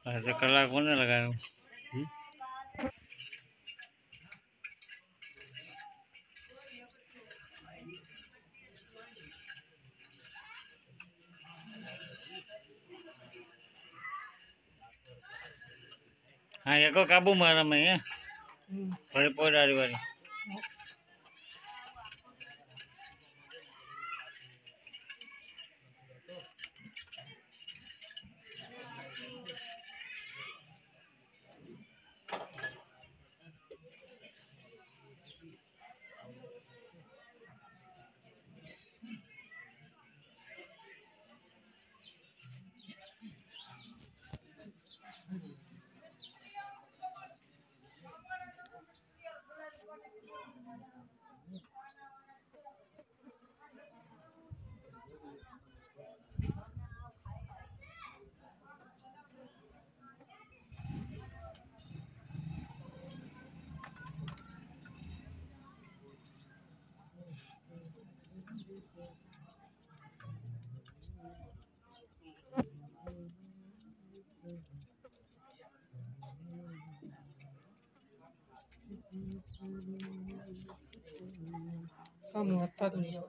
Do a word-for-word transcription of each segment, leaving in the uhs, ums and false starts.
ऐसे कलाक कोने लगाया हाँ एको काबू मारा मैं ये बड़े पोडारी वाली सामने हत्ता तो नहीं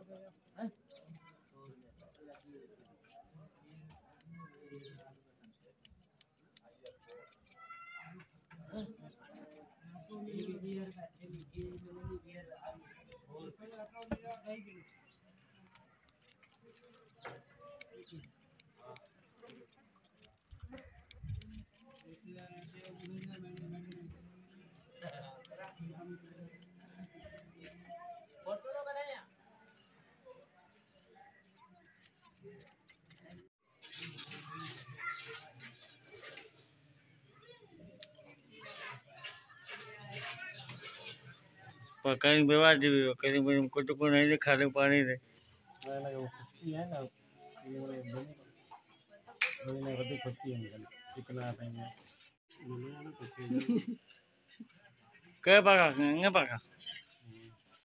पर कहीं बेवा जी कहीं मुझे कुछ को नहीं दे खाने पानी दे वाला वो खुशकी है ना ये वाले बनी बनी ने बड़ी खुशकी है निकल कितना पाएंगे मुझे ना कुछ क्या पाका क्या पाका